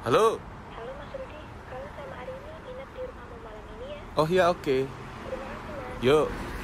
Halo. Halo Mas Rudi, kalau sama hari ini nginep di rumahmu malam ini ya. Oh iya, oke. Terima kasih Mas. Yuk.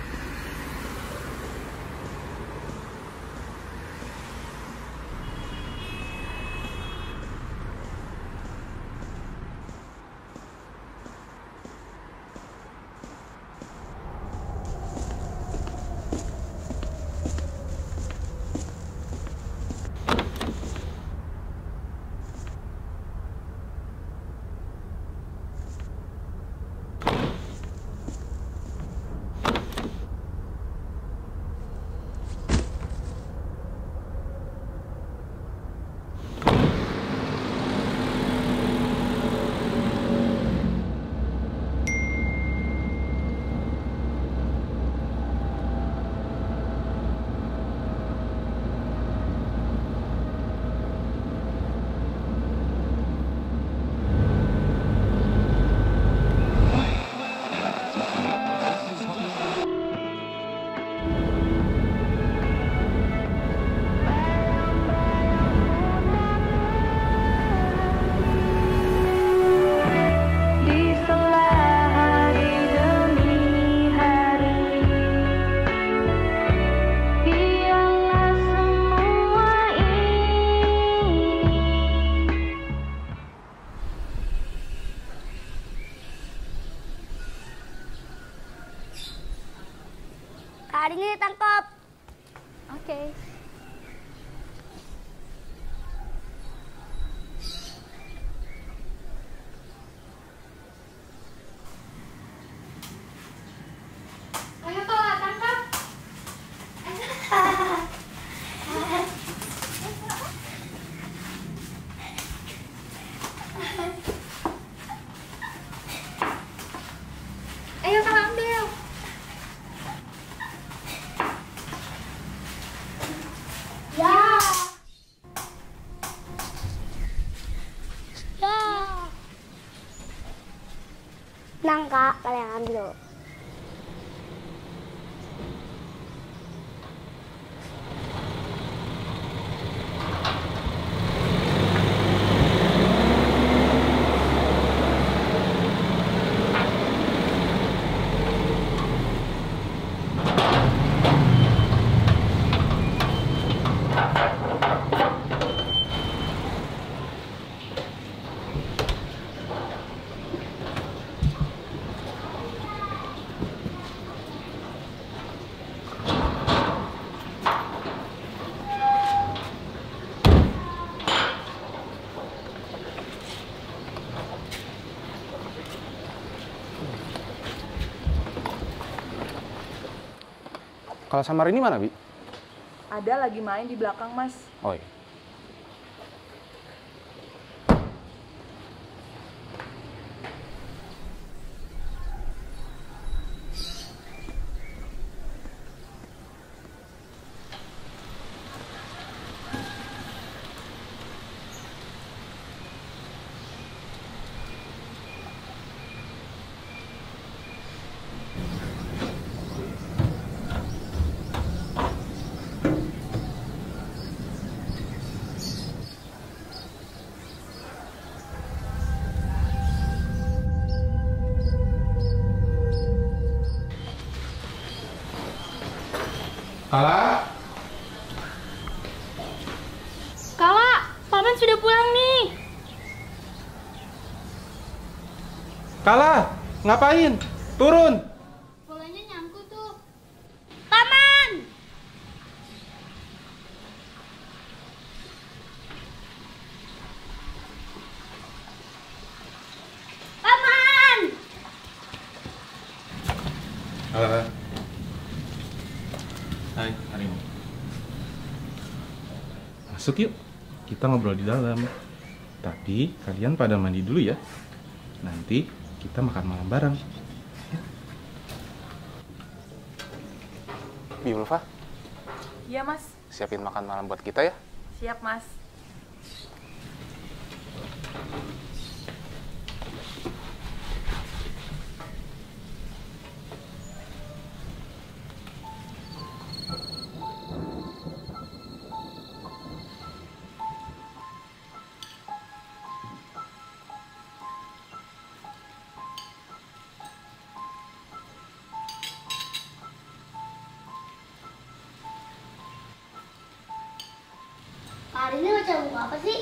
Di sela hari demi hari, biarlah semua ini. Kak Arini ditangkap. Oke. Ayo Kak, tangkap. Ayo Kak, ambil. Ya. Ya. Tenang Kak, kalian ambil. Kalau Samar ini mana, Bi? Ada lagi main di belakang, Mas. Oh iya. Kala? Kala, Paman sudah pulang nih. Kala, ngapain? Turun! Bolanya nyangkut tuh. Paman! Paman! Kala. Hai, Arini. Masuk yuk, kita ngobrol di dalam. Tapi kalian pada mandi dulu ya. Nanti kita makan malam bareng. Bi Ulfa, Iya, Mas. siapin makan malam buat kita ya. Siap, Mas. Hari ini baca buku apa sih?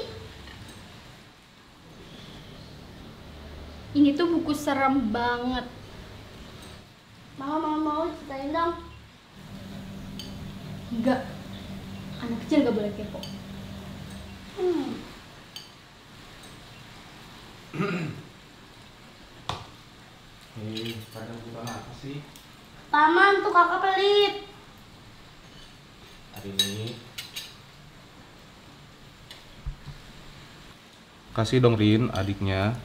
Ini tuh buku serem banget. Mau ceritain dong. Enggak. Anak kecil gak boleh kepo. Pada bukan apa sih Paman tuh kakak pelit. hari ini? Kasih dong Rin, adiknya.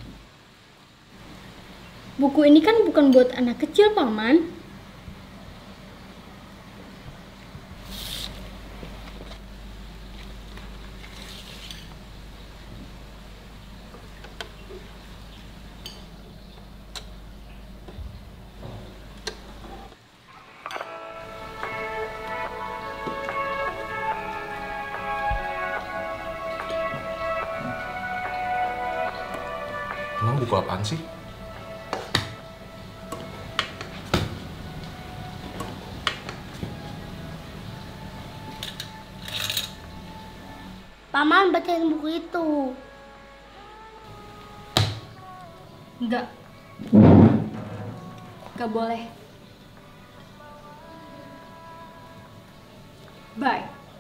Buku ini kan bukan buat anak kecil, Paman. Emang buku apaan sih? Paman bacain buku itu. Enggak. Gak boleh. Bye.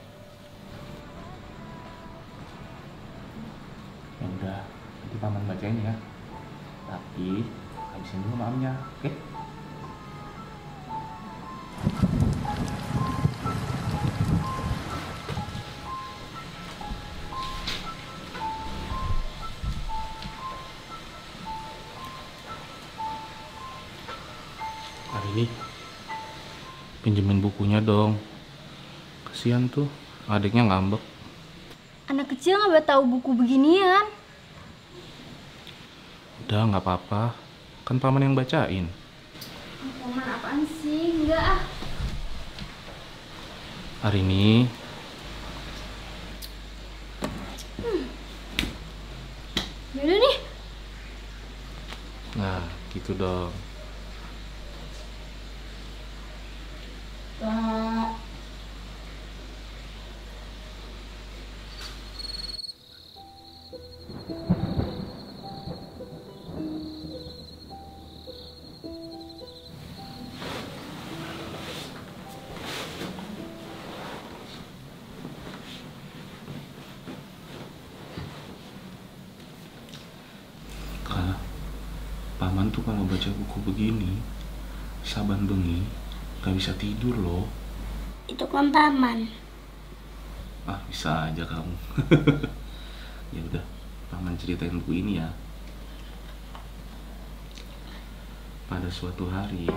Ya udah, nanti paman bacain ya. Tapi habisin dulu malamnya, oke? Hari ini pinjemin bukunya dong. Kasihan tuh, adiknya ngambek. Anak kecil gak boleh tahu buku beginian. Udah nggak apa-apa, kan paman yang bacain. Paman apaan sih? Enggak ah. Hari ini Yaudah nih. nah gitu dong. Kak, paman tuh kalau baca buku begini, saban bengi, gak bisa tidur loh. Itu kan paman. Ah, bisa aja kamu. Ya udah, paman ceritain buku ini ya. Pada suatu hari,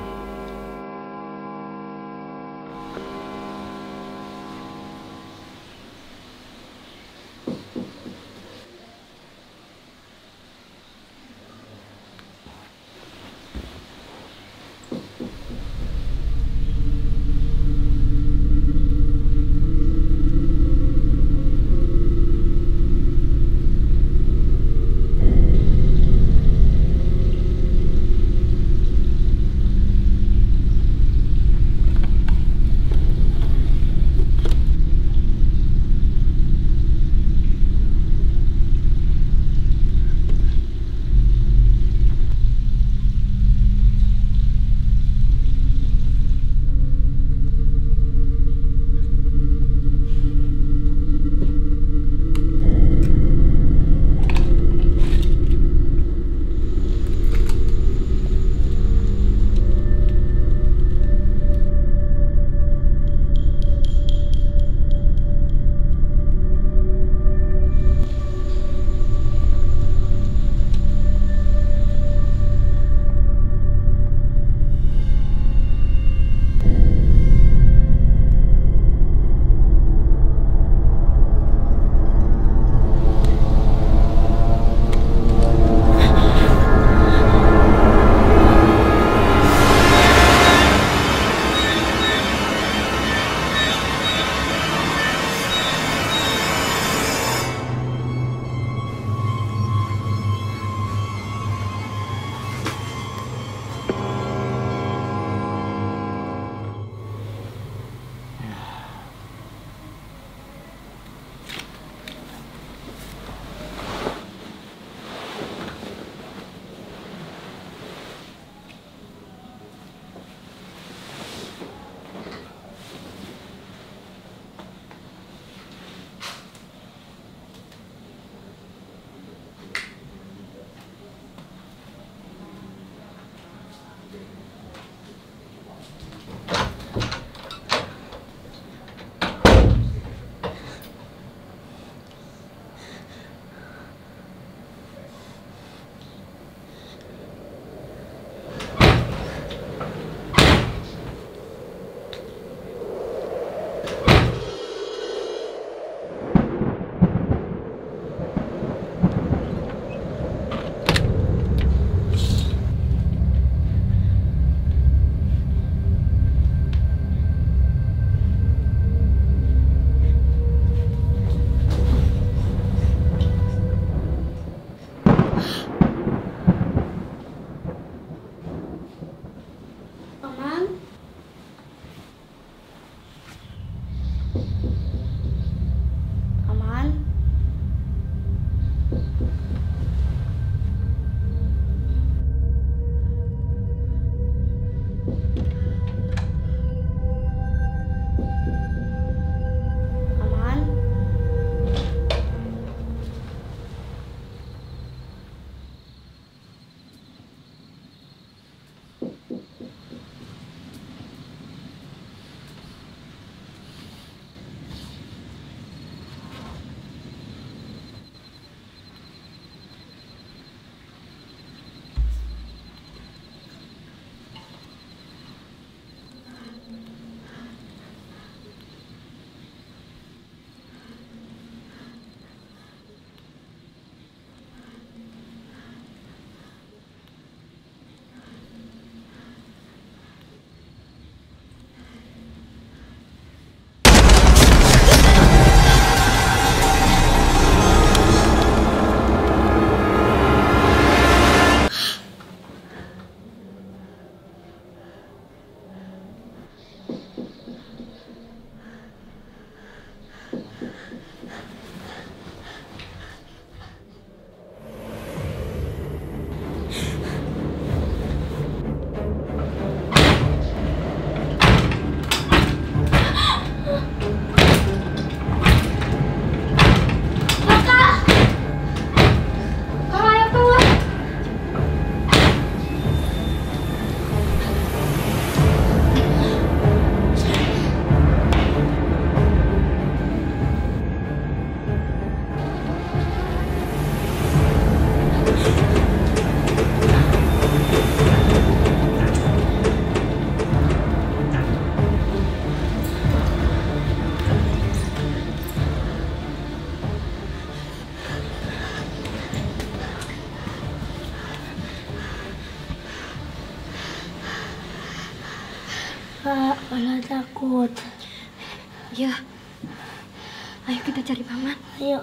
Kala takut. Ya. Ayo kita cari paman. Ayo.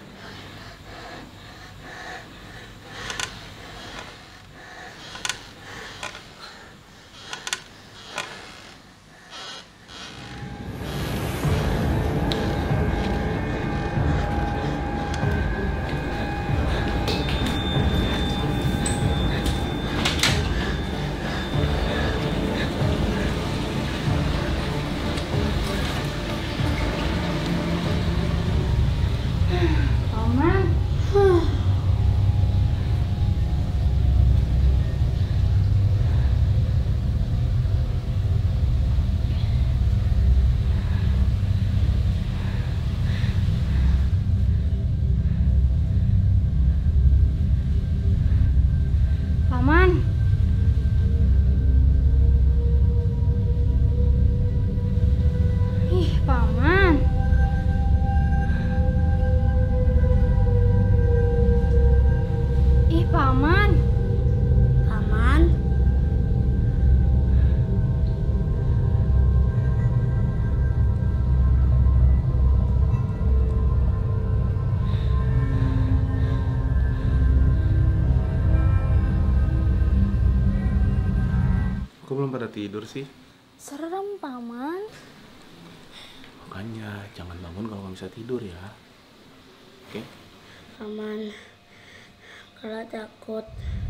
Paman. Paman. Ih, paman. Ih, paman. Paman. Kok belum pada tidur sih? Serem, paman. Makanya jangan bangun kalau nggak bisa tidur ya. Oke? Paman. Kala takut.